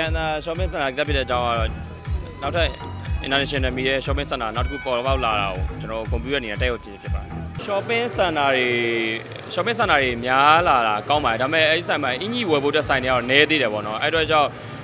shopping center တက်ပြတဲ့အကြောင်းကတော့နောက်ထပ် international media shopping center နောက်တစ်ခုပေါ်ပေါက်လာတာကိုကျွန်တော် computer အနေနဲ့တက်ရောက်ဖြစ်ပါတယ် shopping center တွေများလာတာကောင်းပါတယ်ဒါပေမဲ့အဲ့ဒီဆိုင်မှာအင်ကြီးဝယ်ဖို့တက်ဆိုင်တွေကတော့နည်းသေးတယ်ပေါ့နော်အဲ့တော့ကြောင့်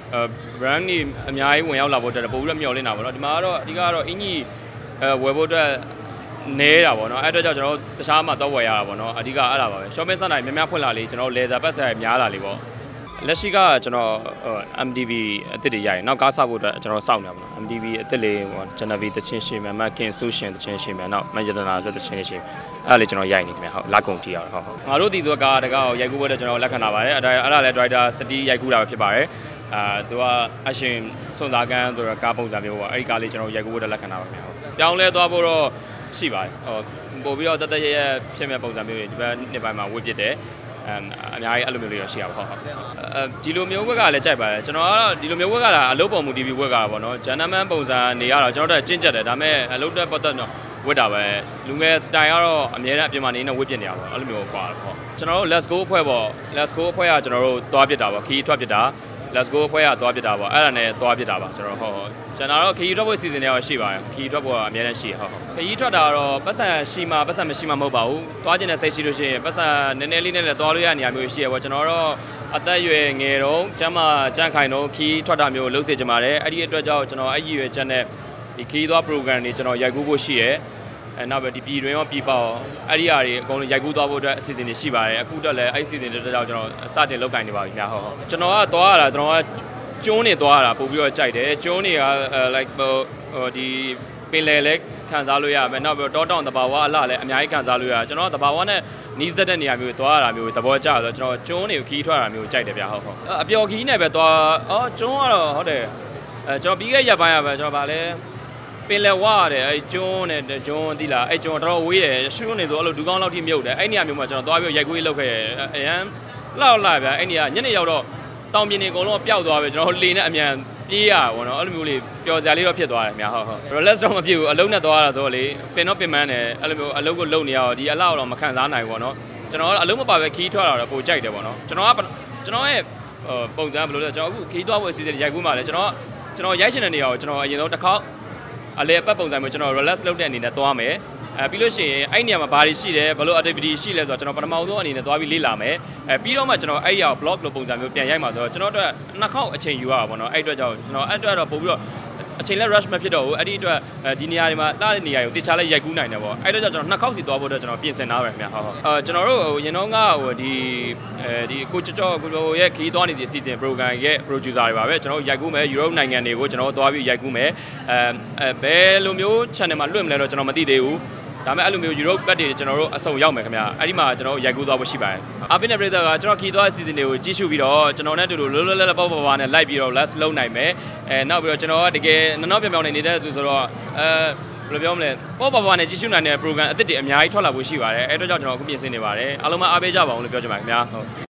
brand တွေအများကြီးဝင်ရောက်လာဖို့တက်ပို့ပြီးတော့မျှော်လင့်တာပေါ့နော်ဒီမှာကတော့အဓိကတော့အင်ကြီးဝယ်ဖို့တက်နေတာပေါ့နော်အဲ့တော့ကြောင့်ကျွန်တော်တခြားမှာတော့ဝယ်ရတာပေါ့နော်အဓိကအဲ့ဒါပါပဲ shopping center တွေများများဖွင့်လာလေကျွန်တော် laser ပတ်ဆက်များလာလေပေါ့လက်ရှိကကျွန်တော် MTV အသစ်တွေရိုက်နောက်ကားဆောက်ဖို့အတွက်ကျွန်တော်စောင့်နေတာပေါ့နော် MTV အသစ်လေးဟို Genevieve တချင်းရှင်မယ်မကင်ဆူရှင်တချင်းရှင်မယ်နောက်မန်ချက်နာဆိုတချင်းရှင်အဲ့လေကျွန်တော်ရိုက်နေခင်ဗျဟုတ်လက်ကုန်တီးရအောင်ဟုတ်ငါတို့ဒီဆိုကားတကားရိုက်ကူးဖို့အတွက်ကျွန်တော်လက်ခံတာပါတယ်အဲ့ဒါလည်း director စတီးရိုက်ကူးတာပဲဖြစ်ပါတယ်သူကအရှင်စွန်သားကန်းဆိုတော့ကားပုံစံမျိုးပေါ့အဲ့ဒီကားလေးကျွန်တော်ရိုက်ကူးဖို့အတွက်လက်ခံတာပါခင်ဗျဟုတ်ပြောင်းလဲသွားဖို့တော့ရှိပါတယ်ဟိုပို့ပြီးတော့တရဖြစ်မဲ့ပုံစံမျိုးတွေဒီဘက်နှစ်ပိုင်းမှာဝစ်ပစ်တယ်အများကြီးအဲ့လိုမျိုးလေးတော့ရှိရပါဟုတ်ဒီလိုမျိုးဝက်ကလည်းကြိုက်ပါတယ်ကျွန်တော်ကတော့ဒီလိုမျိုးဝက်ကလာအလုပ်ပုံမူ TV ဝက်ကလာပေါ့နော်ဂျန်နမန်ပုံစံနေရတော့ကျွန်တော်တို့ကျင့်ကြက်တယ်ဒါပေမဲ့အလုပ်တက်ပတ်သက်တော့ဝက်တာပဲလူငယ် style ကတော့အများနဲ့အပြင်မှာနေနေဝက်ပြနေရပါအဲ့လိုမျိုးပါပေါ့ကျွန်တော်တို့ Let's Go အဖွဲ့ပေါ့ Let's Go အဖွဲ့ကကျွန်တော်တို့သွားပြစ်တာပေါ့ခီးထွက်ပြစ်တာ Let's Go အဖွဲ့ကသွားပြစ်တာပေါ့အဲ့ဒါနဲ့သွားပြစ်တာပါကျွန်တော်ဟုတ်ကျွန်တော်တို့ခီးထွက်ဖို့စီစဉ်နေရရှိပါတယ်ခီးထွက်ဖို့ကအများနဲ့ရှိဟုတ်ခီးထွက်တာတော့ပတ်စံရှိမှပတ်စံမရှိမှမဟုတ်ပါဘူးသွားကျင်တဲ့စိတ်ရှိလို့ရှိရင်ပတ်စံနည်းနည်းလေးနဲ့လည်းသွားလို့ရနေရမျိုးရှိရပေါ့ကျွန်တော်တို့အသက်အရွယ်ငယ်တော့ကျမ်းမာကြန့်ခိုင်တော့ခီးထွက်တာမျိုးလုပ်စေချင်ပါတယ်အဲ့ဒီအတွက်ကြောင့်ကျွန်တော်အဲ့ဒီရွယ်ချက်နဲ့ဒီခီးသွား program တွေကျွန်တော်ရိုက်ကူးဖို့ရှိရဲနောက်ပဲဒီပြည်တွင်းရောပြည်ပရောအဲ့ဒီအရာတွေအကုန်လုံးရိုက်ကူးသွားဖို့အတွက်အစီအစဉ်တွေရှိပါတယ်အခုတော့လည်းအဲ့ဒီအစီအစဉ်တွေတော့ကျွန်တော်စတင်လုပ်ကိုင်နေပါပြီများဟုတ်ကျွန်တော်ကသွားရတာကျွန်တော်ကကျွန်းနေသွားတာပို့ပြီးတော့ကြိုက်တယ်ကျွန်းတွေက like ဒီပင်လယ်လဲခံစားလို့ရမယ်နောက်ပြီးတော့တောတောင်တဘာဝအလှလည်းအများကြီးခံစားလို့ရကျွန်တော်တဘာဝနဲ့နီးစပ်တဲ့နေရာမျိုးသွားရတာမျိုးသဘောကျဆိုတော့ကျွန်တော်ကျွန်းတွေကိုခီးထွက်ရတာမျိုးကြိုက်တယ်ဗျဟုတ်အပျော်ခီးနဲ့ပဲသွားကျွန်းကတော့ဟုတ်တယ်ကျွန်တော်ပြီးခဲ့ရက်ပိုင်းရပဲကျွန်တော်ဗာလဲပင်လယ်ဝရတယ်အဲ့ကျွန်းနဲ့ကျွန်းသီးလားအဲ့ကျွန်းတော်ဝေးတယ်ရှုံးနေဆိုအဲ့လိုဒူကောင်းလောက်ထိမြုပ်တယ်အဲ့နေရာမျိုးမှာကျွန်တော်သွားပြီးရိုက်ကွေးလုပ်ခဲ့တယ်အရန်လောက်လာဗျအဲ့နေရာညနေရောက်တော့တောင်ပြင်တွေအကုန်လုံးပျောက်သွားပြီကျွန်တော်လေနဲ့အမြန်ပြေးရပါဘောနော်အဲ့လိုမျိုးလေးပျော်စရာလေးတော့ဖြစ်သွားတယ်များဟုတ် relax တော့မဖြစ်ဘူးအလုံးနဲ့သွားတာဆိုတော့လေပင်တော့ပင်မန်းတယ်အဲ့လိုမျိုးအလုံးကိုလုံနေရတော့ဒီအလောက်တော့မခံစားနိုင်ဘူးဘောနော်ကျွန်တော်အလုံးမပါပဲခီးထွက်လာတော့ပိုကြိုက်တယ်ဘောနော်ကျွန်တော်ရဲ့ပုံစံဘယ်လိုလဲကျွန်တော်အခုခီးသွားဖို့အစီအစဉ်ရိုက်ကူးမှလဲကျွန်တော်ရိုက်ချင်တဲ့နေရာကိုကျွန်တော်အရင်ဆုံးတစ်ခေါက်အလဲပတ်ပုံစံမျိုးကျွန်တော် relax လုပ်တဲ့အနေနဲ့သွားမယ်ပြီးလို့ရှိရင်အဲ့နေရာမှာဘာတွေရှိတယ်ဘယ်လို activity ရှိလဲဆိုတော့ကျွန်တော်ပထမဆုံးအနေနဲ့သွားပြီးလေ့လာမယ်ပြီးတော့မှကျွန်တော်အဲ့ရ blog လိုပုံစံမျိုးပြန်ရိုက်မှာဆိုတော့ကျွန်တော်တို့နှစ်ခေါက်အချိန်ယူရတာပေါ့နော်အဲ့အတွက်ကြောင့်ကျွန်တော်အဲ့အတွက်တော့ပို့ပြီးတော့အချိန်လဲ rush မဖြစ်တော့ဘူးအဲ့ဒီအတွက်ဒီနေရာတွေမှာလှတဲ့နေရာကိုတခြားလဲရိုက်ကူးနိုင်တယ်ပေါ့အဲ့အတွက်ကြောင့်ကျွန်တော်နှစ်ခေါက်စီသွားဖို့အတွက်ကျွန်တော်ပြင်ဆင်ထားပဲခင်ဗျဟုတ်ကျွန်တော်တို့ရင်တော့ကဒီကိုကျော်ရဲ့ခီးသွားနေတဲ့ season program ရဲ့ producer တွေပါပဲကျွန်တော်ရိုက်ကူးမယ် Europe နိုင်ငံတွေကိုကျွန်တော်သွားပြီးရိုက်ကူးမယ်ဘယ်လိုမျိုး channel မှာလွှင့်မလဲတော့ကျွန်တော်မသိသေးဘူးဒါပေမဲ့အဲ့လိုမျိုး Europe ဘက်တွေကျွန်တော်တို့အစုံရောက်မယ်ခင်ဗျအဲ့ဒီမှာကျွန်တော်ရိုက်ကူးသွားဖို့ရှိပါတယ်အပိနဲ့ပြည်သက်ကကျွန်တော်ခီးသွားအစီအစဉ်တွေကိုကြည့်ရှုပြီးတော့ကျွန်တော်နဲ့တူတူလောလောလတ်ပေါ့ပေါ့နဲ့လိုက်ပြီးတော့ let's လုံးနိုင်မယ်နောက်ပြီးတော့ကျွန်တော်ကတကယ်နောက်ပြောင်နေတဲ့သူဆိုတော့ဘယ်လိုပြောမလဲပေါ့ပေါ့နဲ့ကြည့်ရှုနိုင်တဲ့ program အသစ်တွေအများကြီးထွက်လာဖို့ရှိပါတယ်အဲ့တော့ကြောင့်ကျွန်တော်အခုပြင်ဆင်နေပါတယ်အားလုံးမအားပေးကြပါအောင်လို့ပြောချင်ပါတယ်ခင်ဗျာဟုတ်